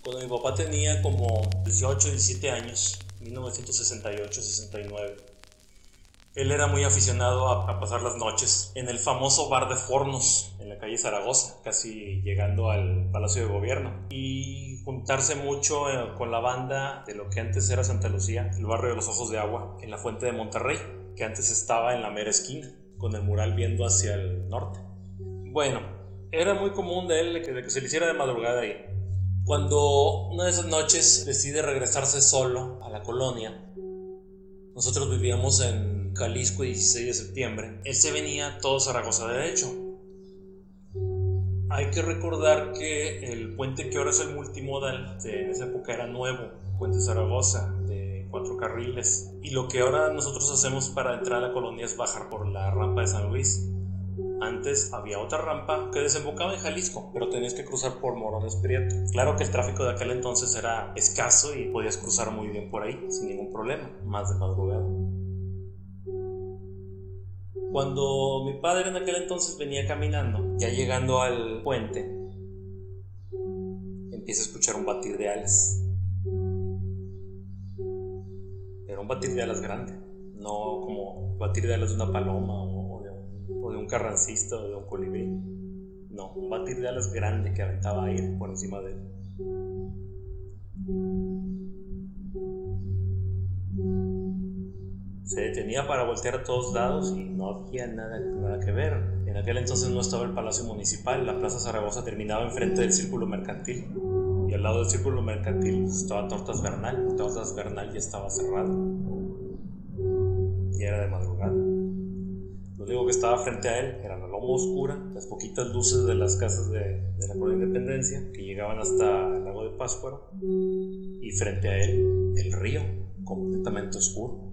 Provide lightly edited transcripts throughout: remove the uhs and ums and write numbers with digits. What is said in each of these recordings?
Cuando mi papá tenía como 18, 17 años, 1968, 69, él era muy aficionado a pasar las noches en el famoso bar de Fornos, en la calle Zaragoza, casi llegando al Palacio de Gobierno, y juntarse mucho con la banda de lo que antes era Santa Lucía, el barrio de los Ojos de Agua, en la Fuente de Monterrey, que antes estaba en la mera esquina, con el mural viendo hacia el norte. Bueno, era muy común de él de que se le hiciera de madrugada ahí. Cuando una de esas noches decide regresarse solo a la colonia, nosotros vivíamos en Jalisco, 16 de septiembre. Él se venía todo Zaragoza de hecho. Hay que recordar que el puente que ahora es el multimodal, en esa época era nuevo, Puente Zaragoza, de 4 carriles. Y lo que ahora nosotros hacemos para entrar a la colonia es bajar por la rampa de San Luis. Antes había otra rampa que desembocaba en Jalisco, pero tenías que cruzar por Morones Prieto. Claro que el tráfico de aquel entonces era escaso y podías cruzar muy bien por ahí, sin ningún problema, más de madrugada. Cuando mi padre en aquel entonces venía caminando, ya llegando al puente, empieza a escuchar un batir de alas. Era un batir de alas grande, no como batir de alas de una paloma o de un carrancista o de un colibrí. No, un batir de alas grande que aventaba aire por encima de él. Se detenía para voltear a todos lados y no había nada que ver. En aquel entonces no estaba el Palacio Municipal, la Plaza Zaragoza terminaba enfrente del Círculo Mercantil. Y al lado del Círculo Mercantil estaba Tortas Bernal. Tortas Bernal ya estaba cerrado. Y era de madrugada. Lo único que estaba frente a él era la loma oscura, las poquitas luces de las casas de la Colonia Independencia que llegaban hasta el lago de Pátzcuaro, y frente a él el río completamente oscuro.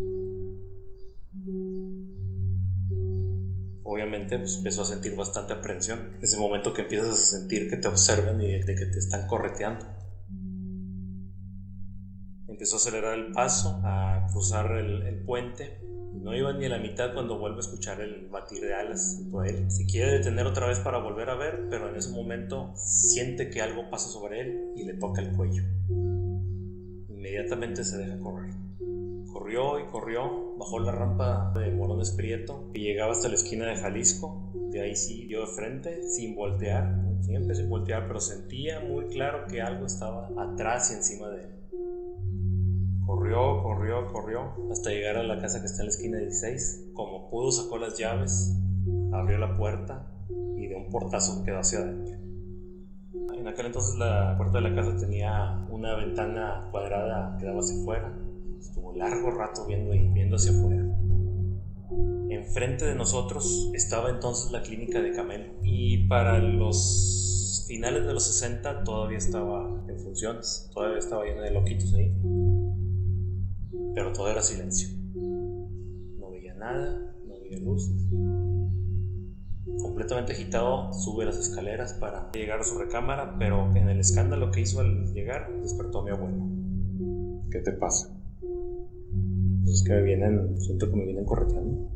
Obviamente pues, empezó a sentir bastante aprensión. Ese momento que empiezas a sentir que te observan y de que te están correteando. Empezó a acelerar el paso, a cruzar el puente. No iba ni a la mitad cuando vuelve a escuchar el batir de alas junto a él. Se quiere detener otra vez para volver a ver, pero en ese momento siente que algo pasa sobre él y le toca el cuello. Inmediatamente se deja correr. Corrió y corrió, bajó la rampa de Morones Prieto y llegaba hasta la esquina de Jalisco. De ahí siguió de frente, sin voltear, siempre sin voltear, pero sentía muy claro que algo estaba atrás y encima de él. Corrió, hasta llegar a la casa que está en la esquina 16. Como pudo, sacó las llaves, abrió la puerta y de un portazo quedó hacia adentro. En aquel entonces la puerta de la casa tenía una ventana cuadrada que daba hacia afuera. Estuvo largo rato viendo hacia afuera. Enfrente de nosotros estaba entonces la clínica de Camelo, y para los finales de los 60 todavía estaba en funciones, todavía estaba lleno de loquitos ahí, pero todo era silencio. No veía nada, no veía luces. Completamente agitado sube las escaleras para llegar a su recámara, pero en el escándalo que hizo al llegar despertó a mi abuelo. ¿Qué te pasa? Pues es que siento que me vienen correteando.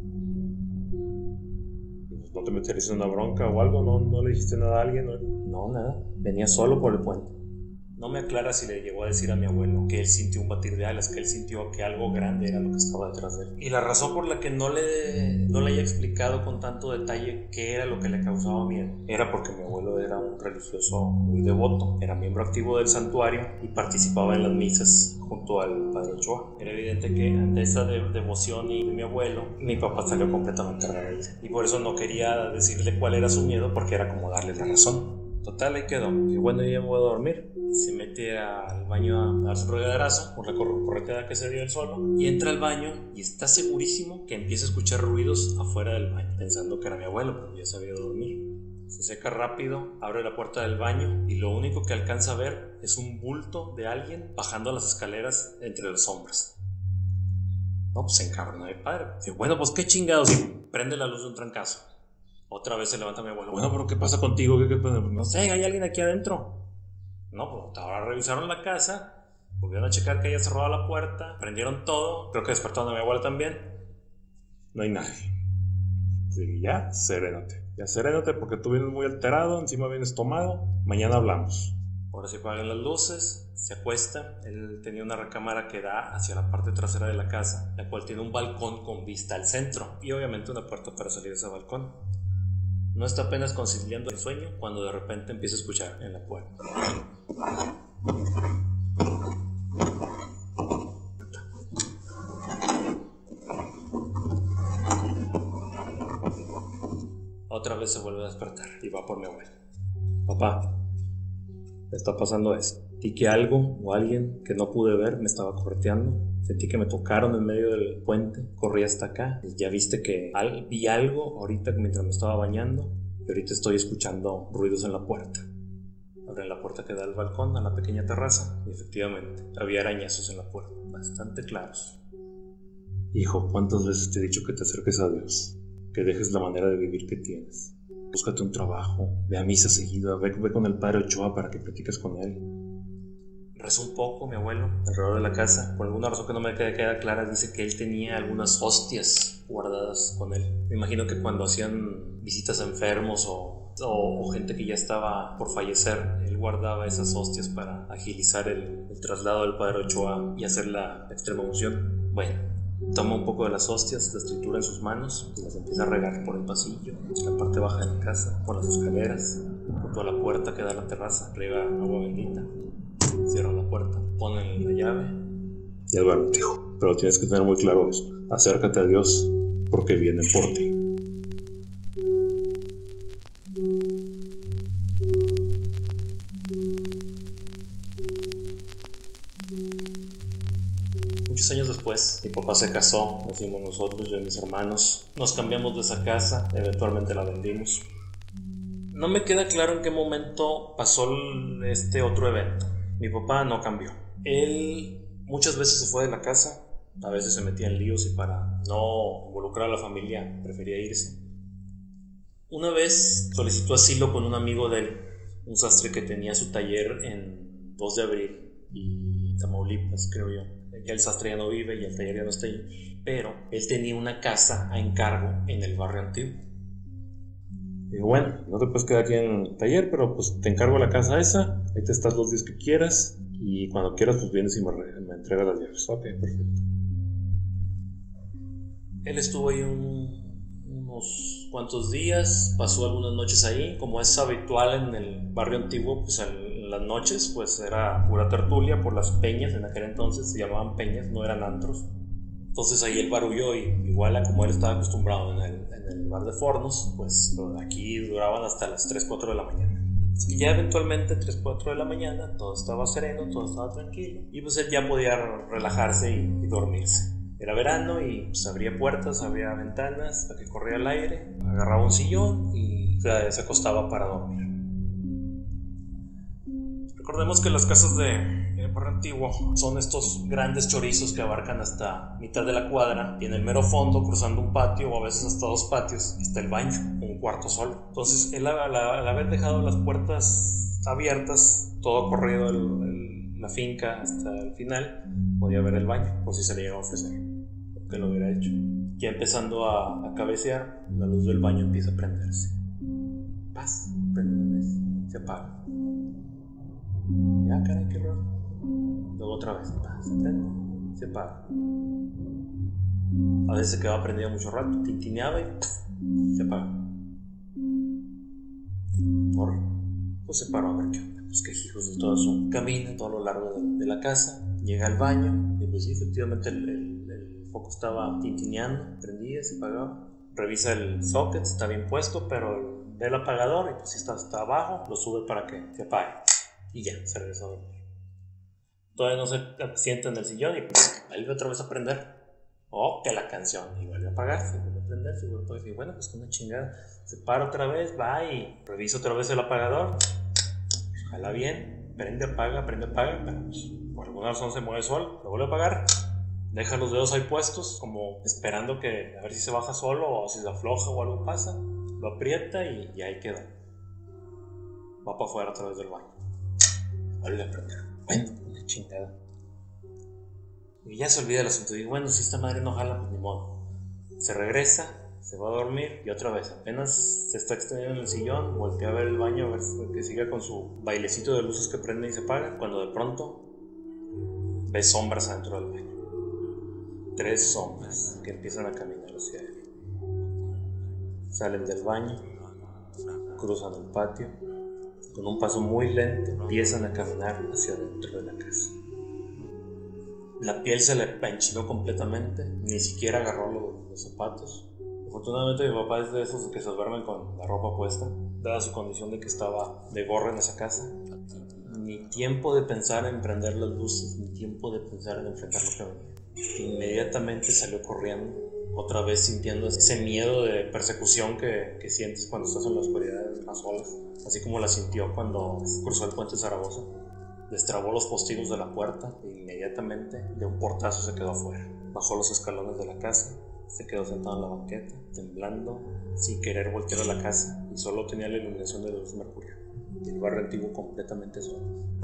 ¿No te meterías en una bronca o algo? ¿No le dijiste nada a alguien? No, nada. Venía solo por el puente. No me aclara si le llegó a decir a mi abuelo que él sintió un batir de alas, que él sintió que algo grande era lo que estaba detrás de él. Y la razón por la que no le haya explicado con tanto detalle qué era lo que le causaba miedo era porque mi abuelo era un religioso muy devoto, era miembro activo del santuario y participaba en las misas junto al padre Ochoa. Era evidente que ante esa devoción de mi abuelo, mi papá salió completamente rebelde, y por eso no quería decirle cuál era su miedo, porque era como darle la razón. Total, ahí quedó. Y bueno, ya me voy a dormir. Se mete al baño a darse un regaderazo por la correteada que se dio él solo, y entra al baño y está segurísimo que empieza a escuchar ruidos afuera del baño, pensando que era mi abuelo, porque ya se había ido a dormir. Se seca rápido, abre la puerta del baño y lo único que alcanza a ver es un bulto de alguien bajando las escaleras entre las sombras. No, pues se encabronó mi padre. Dice, bueno, pues qué chingados. Y prende la luz de un trancazo. Otra vez se levanta mi abuelo. Bueno, pero ¿qué pasa contigo? ¿Qué pasa? No sé, hay alguien aquí adentro. No, pues ahora revisaron la casa, volvieron a checar que haya cerrado la puerta, prendieron todo, creo que despertaron a mi abuela también. No hay nadie. Sí, ya serénate porque tú vienes muy alterado, encima vienes tomado. Mañana hablamos. Ahora se apagan las luces, se acuesta. Él tenía una recámara que da hacia la parte trasera de la casa, la cual tiene un balcón con vista al centro y obviamente una puerta para salir de ese balcón. No está apenas conciliando el sueño cuando de repente empieza a escuchar en la puerta. Otra vez se vuelve a despertar y va por mi abuelo. Papá, me está pasando esto. Sentí que algo o alguien que no pude ver me estaba correteando. Sentí que me tocaron en medio del puente. Corrí hasta acá. Ya viste que vi algo ahorita mientras me estaba bañando. Y ahorita estoy escuchando ruidos en la puerta. Abren la puerta que da al balcón, a la pequeña terraza. Y efectivamente, había arañazos en la puerta. Bastante claros. Hijo, ¿cuántas veces te he dicho que te acerques a Dios? Que dejes la manera de vivir que tienes. Búscate un trabajo, ve a misa seguida, ve con el padre Ochoa para que platiques con él. Rezó un poco mi abuelo alrededor de la casa. Por alguna razón que no me queda clara, dice que él tenía algunas hostias guardadas con él. Me imagino que cuando hacían visitas a enfermos o gente que ya estaba por fallecer, él guardaba esas hostias para agilizar el traslado del padre Ochoa y hacer la extrema unción. Bueno, toma un poco de las hostias, las tritura en sus manos y las empieza a regar por el pasillo, en la parte baja de la casa, por las escaleras, junto a la puerta que da a la terraza. Riega agua bendita, cierra la puerta, ponen la llave. Ya duérmete, hijo, pero tienes que tener muy claro eso. Acércate a Dios porque viene por ti. Muchos años después, mi papá se casó, nos fuimos nosotros, yo y mis hermanos, nos cambiamos de esa casa, eventualmente la vendimos. No me queda claro en qué momento pasó este otro evento. Mi papá no cambió. Él muchas veces se fue de la casa, a veces se metía en líos y para no involucrar a la familia prefería irse. Una vez solicitó asilo con un amigo de él, un sastre que tenía su taller en 2 de abril y Tamaulipas, creo yo. Ya el sastre ya no vive y el taller ya no está ahí, pero él tenía una casa a encargo en el barrio antiguo. Digo, bueno, no te puedes quedar aquí en el taller, pero pues te encargo la casa esa, ahí te estás los días que quieras y cuando quieras pues vienes y me entregas las llaves. Ok, perfecto. Él estuvo ahí unos cuantos días, pasó algunas noches ahí, como es habitual en el barrio antiguo, pues en las noches pues era pura tertulia por las peñas, en aquel entonces se llamaban peñas, no eran antros. Entonces ahí el barullo, igual a como él estaba acostumbrado en el bar de Fornos, pues aquí duraban hasta las 3, 4 de la mañana. Y ya eventualmente 3, 4 de la mañana todo estaba sereno, todo estaba tranquilo y pues él ya podía relajarse y dormirse. Era verano y pues abría puertas, abría ventanas para que corriera el aire, agarraba un sillón y se acostaba para dormir. Recordemos que las casas de barrio antiguo son estos grandes chorizos que abarcan hasta mitad de la cuadra y en el mero fondo, cruzando un patio o a veces hasta 2 patios, está el baño, un cuarto solo. Entonces él al haber dejado las puertas abiertas, todo corrido la finca hasta el final, podía ver el baño por si se le llegaba a ofrecer, que lo hubiera hecho. Ya empezando a cabecear, la luz del baño empieza a prenderse. Paz, prende una vez, se apaga. Ya, caray, qué raro. Luego otra vez, se prende, se apaga. A veces se quedaba prendida mucho rato, tintineaba y se apaga. Pues se paró a ver qué onda. Pues que hijos de todo su camino, todo a lo largo de la casa. Llega al baño y pues sí, efectivamente el foco estaba tintineando, prendía, se apagaba. Revisa el socket, está bien puesto, pero ve el apagador y pues si está abajo, lo sube para que se apague. Y ya, se regresó a dormir. Todavía no se sienta en el sillón y vuelve otra vez a prender. Que la canción. Y vuelve a apagarse, vuelve a prender, y vuelve a apagar. Y bueno, pues con una chingada. Se para otra vez, va y revisa otra vez el apagador. Jala bien, prende, apaga, pero pues, por alguna razón se mueve solo. Lo vuelve a apagar. Deja los dedos ahí puestos, como esperando que a ver si se baja solo o si se afloja o algo pasa. Lo aprieta y ahí queda. Va para afuera otra vez del baño. Vuelve a prender. Bueno, una chingada. Y ya se olvida el asunto. Digo, bueno, si esta madre no jala, pues ni modo. Se regresa, se va a dormir y otra vez, apenas se está extendiendo en el sillón, voltea a ver el baño, a ver que siga con su bailecito de luces que prende y se apaga, cuando de pronto ve sombras adentro del baño. 3 sombras que empiezan a caminar hacia él. Salen del baño, cruzan el patio, con un paso muy lento empiezan a caminar hacia dentro de la casa. La piel se le enchinó completamente, ni siquiera agarró los zapatos. Afortunadamente mi papá es de esos que se duermen con la ropa puesta, dada su condición de que estaba de gorra en esa casa. Ni tiempo de pensar en prender las luces, ni tiempo de pensar en enfrentar lo que venía. Inmediatamente salió corriendo, otra vez sintiendo ese miedo de persecución que sientes cuando estás en la oscuridad a solas, así como la sintió cuando cruzó el puente de Zaragoza. Destrabó los postigos de la puerta e inmediatamente de un portazo se quedó afuera. Bajó los escalones de la casa, se quedó sentado en la banqueta, temblando, sin querer voltear a la casa, y solo tenía la iluminación de la luz mercurio. El barrio antiguo completamente solo.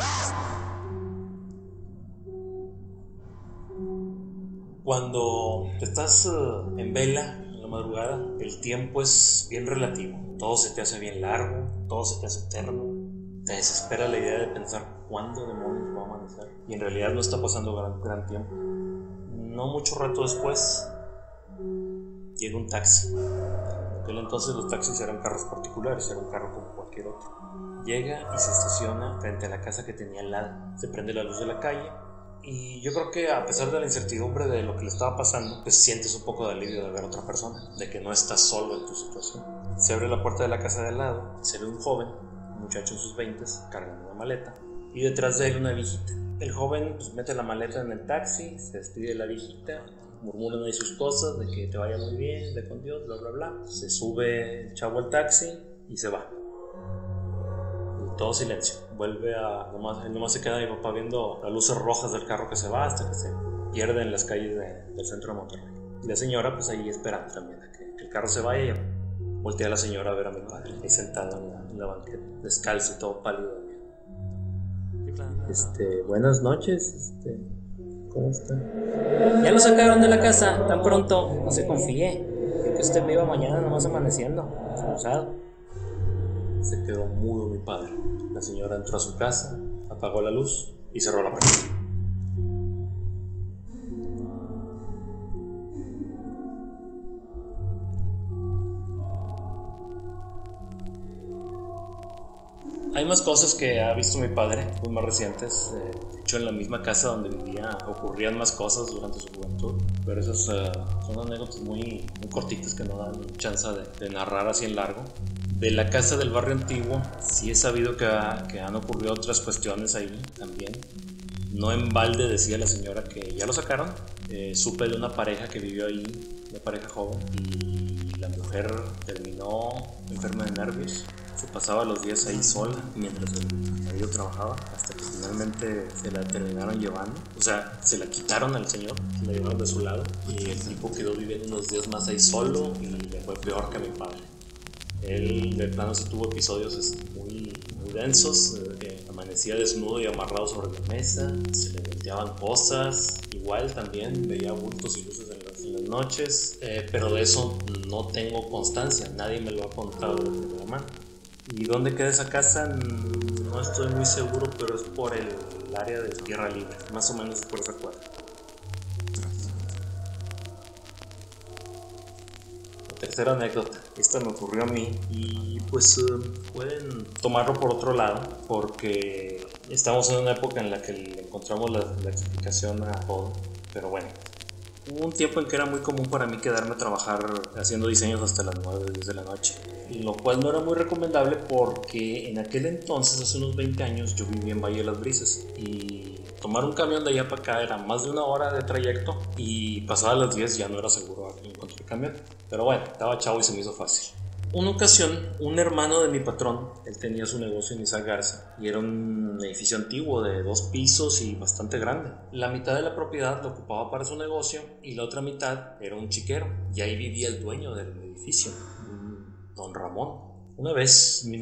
Cuando estás en vela en la madrugada, el tiempo es bien relativo. Todo se te hace bien largo, todo se te hace eterno. Te desespera la idea de pensar cuándo demonios va a amanecer. Y en realidad no está pasando gran tiempo. No mucho rato después, llega un taxi. En aquel entonces los taxis eran carros particulares, era un carro como cualquier otro. Llega y se estaciona frente a la casa que tenía al lado. Se prende la luz de la calle. Y yo creo que a pesar de la incertidumbre de lo que le estaba pasando, pues sientes un poco de alivio de ver a otra persona, de que no estás solo en tu situación. Se abre la puerta de la casa de al lado, se ve un joven, un muchacho en sus 20s, cargando una maleta, y detrás de él una viejita. El joven pues mete la maleta en el taxi, se despide de la viejita, murmuran ahí sus cosas, de que te vaya muy bien, de con Dios, bla bla bla. Se sube el chavo al taxi y se va. Todo silencio. Vuelve a... Nomás se queda mi papá viendo las luces rojas del carro que se va hasta que se pierde en las calles del centro de Monterrey. Y la señora pues ahí esperando también a que el carro se vaya. Y voltea a la señora a ver a mi padre ahí sentado en la banqueta, descalzo y todo pálido. Buenas noches, ¿cómo está? Ya lo sacaron de la casa tan pronto, no se confíe. Creo que usted me iba mañana nomás amaneciendo, usado. Se quedó mudo mi padre. La señora entró a su casa, apagó la luz y cerró la puerta. Hay más cosas que ha visto mi padre, muy más recientes. De hecho, en la misma casa donde vivía ocurrían más cosas durante su juventud. Pero esas son anécdotas muy cortitas que no dan chance de narrar así en largo. De la casa del barrio antiguo, sí he sabido que han ocurrido otras cuestiones ahí también. No en balde decía la señora que ya lo sacaron. Supe de una pareja que vivió ahí, una pareja joven, y la mujer terminó enferma de nervios. Se pasaba los días ahí sola mientras el marido trabajaba, hasta que finalmente se la terminaron llevando. O sea, se la quitaron al señor, se la llevaron de su lado, y el tipo quedó viviendo unos días más ahí solo y le fue peor que a mi padre. Él de plano sí tuvo episodios muy densos, que amanecía desnudo y amarrado sobre la mesa, se le volteaban cosas, igual también veía bultos y luces en las noches, pero de eso no tengo constancia, nadie me lo ha contado de primera mano. ¿Y dónde queda esa casa? No estoy muy seguro, pero es por el área de Tierra Libre, más o menos por esa cuadra. Tercera anécdota, esta me ocurrió a mí y pues pueden tomarlo por otro lado porque estamos en una época en la que le encontramos la explicación a todo, pero bueno, hubo un tiempo en que era muy común para mí quedarme a trabajar haciendo diseños hasta las 9, 10 de la noche, lo cual no era muy recomendable porque en aquel entonces, hace unos 20 años, yo vivía en Valle de las Brisas y tomar un camión de allá para acá era más de una hora de trayecto y pasadas las 10 ya no era seguro encontrar el camión. Pero bueno, estaba chavo y se me hizo fácil. Una ocasión, un hermano de mi patrón, él tenía su negocio en Isla Garza y era un edificio antiguo de 2 pisos y bastante grande. La mitad de la propiedad lo ocupaba para su negocio y la otra mitad era un chiquero y ahí vivía el dueño del edificio, don Ramón. Una vez, en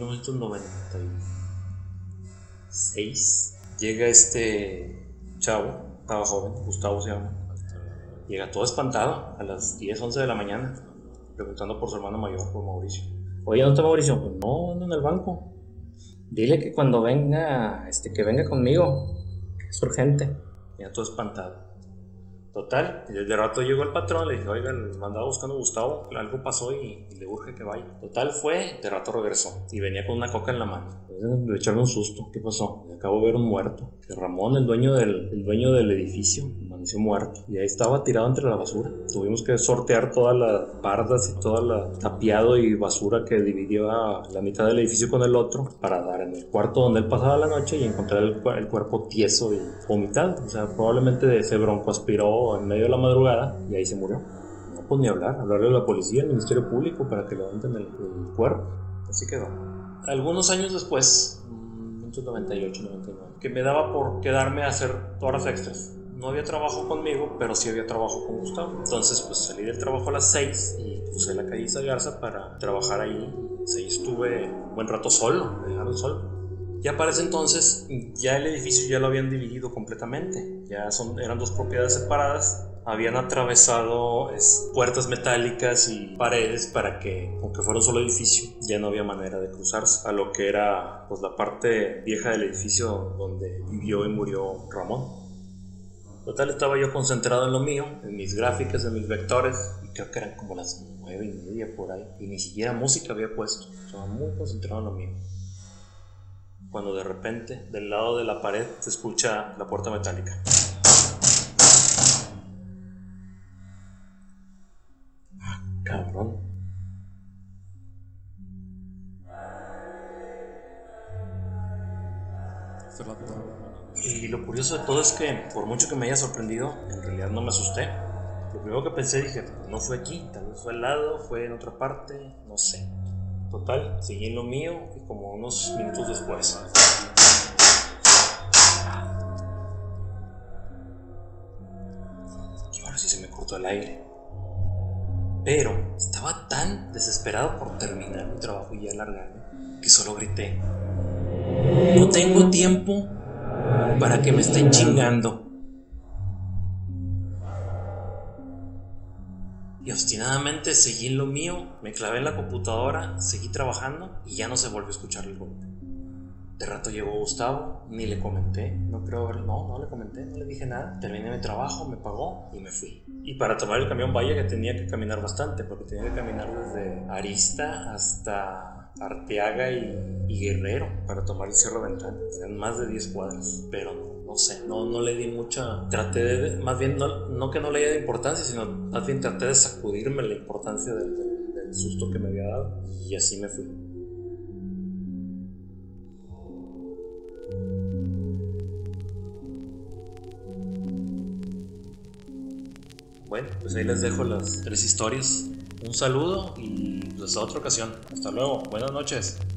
1996, llega este chavo, estaba joven, Gustavo se llama, llega todo espantado a las 10, 11 de la mañana. preguntando por su hermano mayor, por Mauricio. Oye, ¿no está Mauricio? Pues no, ando en el banco. Dile que cuando venga, que venga conmigo. Es urgente. Ya todo espantado. Total, y desde rato llegó el patrón, le dije, oiga, me andaba buscando a Gustavo, algo pasó y le urge que vaya. Total fue, de rato regresó y venía con una coca en la mano. Le echaron un susto, ¿qué pasó? Me acabo de ver un muerto. Que Ramón, el dueño del edificio, amaneció muerto. Y ahí estaba tirado entre la basura. Tuvimos que sortear todas las bardas y todo el tapiado y basura que dividía la mitad del edificio con el otro para dar en el cuarto donde él pasaba la noche y encontrar el cuerpo tieso y vomitado. O sea, probablemente se broncoaspiró en medio de la madrugada y ahí se murió. No, pues ni hablarle a la policía, al Ministerio Público para que levanten el cuerpo. Así quedó. Algunos años después, 1998, 99, que me daba por quedarme a hacer horas extras. No había trabajo conmigo, pero sí había trabajo con Gustavo. Entonces, pues salí del trabajo a las 6 y crucé la calle Garza para trabajar ahí. Ahí estuve un buen rato solo, me dejaron solo. Ya para ese entonces, ya el edificio ya lo habían dividido completamente. Eran dos propiedades separadas. Habían atravesado puertas metálicas y paredes para que, aunque fuera un solo edificio, ya no había manera de cruzarse a lo que era pues la parte vieja del edificio donde vivió y murió Ramón. Total, estaba yo concentrado en lo mío, en mis gráficas, en mis vectores, y creo que eran como las 9:30 por ahí, y ni siquiera música había puesto. Estaba muy concentrado en lo mío. Cuando de repente, del lado de la pared, se escucha la puerta metálica. Cabrón. Y lo curioso de todo es que, por mucho que me haya sorprendido, en realidad no me asusté. Lo primero que pensé, dije, no fue aquí, tal vez fue al lado, fue en otra parte, no sé. Total, seguí en lo mío y como unos minutos después. Y ahora sí se me cortó el aire. Pero estaba tan desesperado por terminar mi trabajo y ya largarme que solo grité: no tengo tiempo para que me estén chingando. Y obstinadamente seguí en lo mío, me clavé en la computadora, seguí trabajando y ya no se volvió a escuchar el golpe. De rato llegó Gustavo, ni le comenté, no le comenté, no le dije nada. Terminé mi trabajo, me pagó y me fui. Y para tomar el camión, vaya que tenía que caminar bastante, porque tenía que caminar desde Arista hasta Arteaga y Guerrero para tomar el Cerro Ventana. Eran más de 10 cuadras, pero no sé, no le di mucha. Traté de, más bien, no que no le diera importancia, sino más bien traté de sacudirme la importancia del susto que me había dado, y así me fui. Bueno, pues ahí les dejo las 3 historias. Un saludo y hasta otra ocasión. Hasta luego, buenas noches.